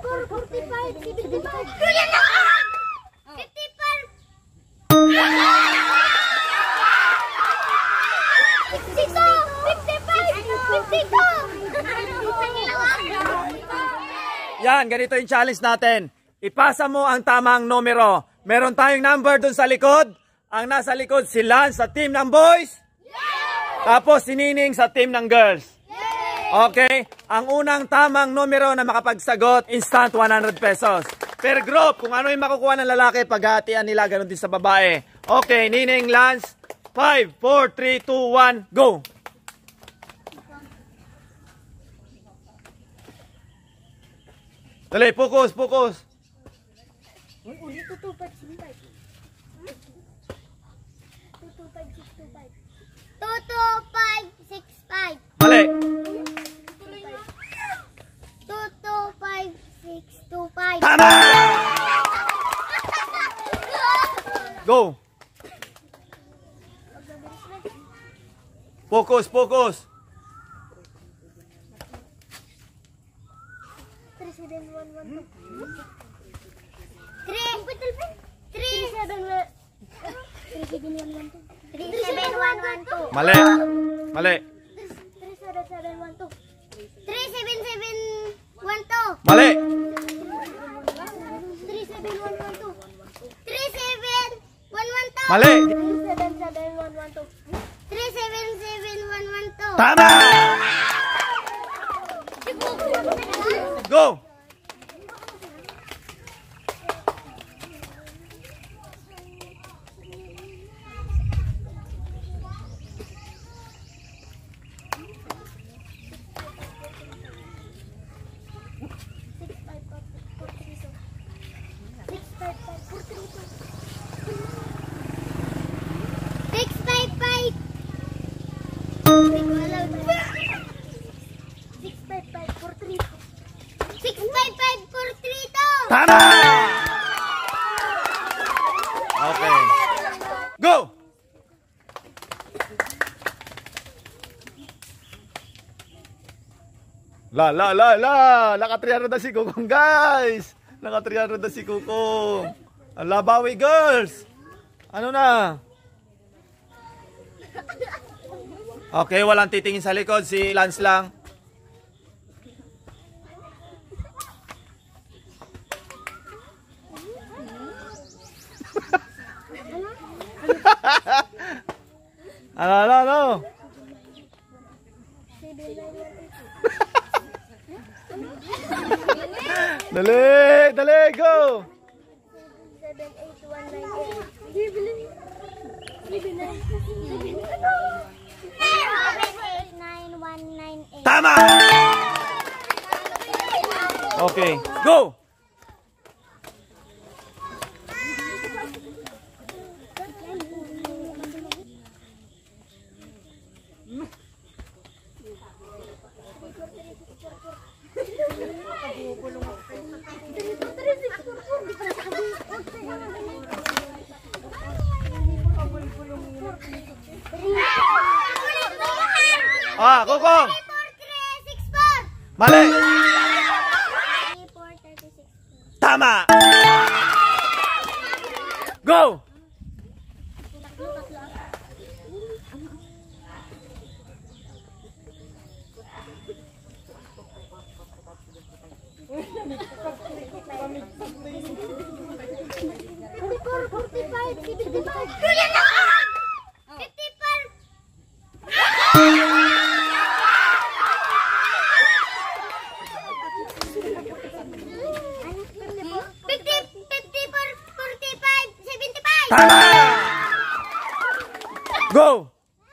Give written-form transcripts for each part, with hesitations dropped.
45, 75. Yan na! 55. 52. Yan, ganito yung challenge natin. Ipasa mo ang tamang numero. Meron tayong number dun sa likod. Ang nasa likod si Lance sa team ng boys. Tapos si Nining sa team ng girls. Okay? Ang unang tamang numero na makapagsagot, instant 100 pesos. Per group, kung ano yung makukuha ng lalaki, paghahatian nila, ganun din sa babae. Okay, Nining, Lance, 5, 4, 3, 2, 1, go! Dali, focus, focus. 22565. Mali. 22565. Tama! Go! Focus, focus. 3711. 3712. Mali. Mali. 3712. 37712. Mali. 37112. 37112. Mali. 37712. 37712. Tama! Go! Tama! Okay. Go! La. Naka-300 na si Kukong, guys. Naka-300 na si Kukong. Ang labawi, girls. Ano na? Okay, walang titingin sa likod. Si Lance lang. Ano? Dali, go! 78198. Tama! Okay, go! Kukong! Mali! Tama! Go! Tama! Go!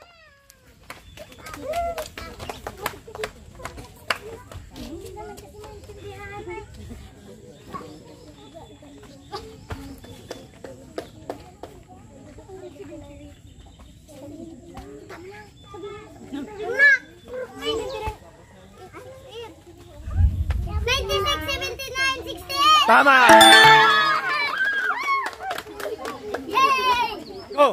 Tama! Go!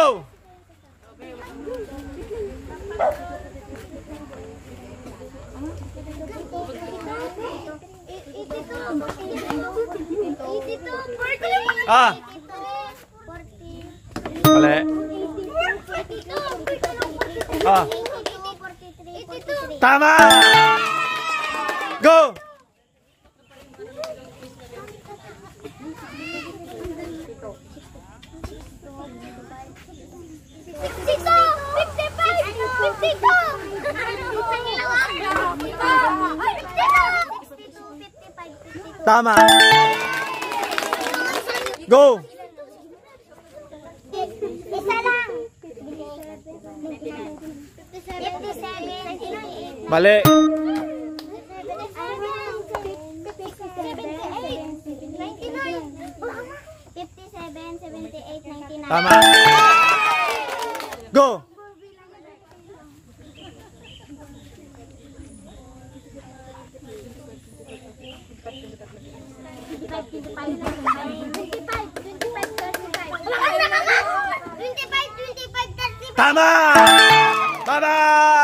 Go! Ah. Mali. Ah. Tama! Go! Tama! Go! Isa lang. Mali. 57, 78, 99. Tama. Go. Tama! Bye-bye!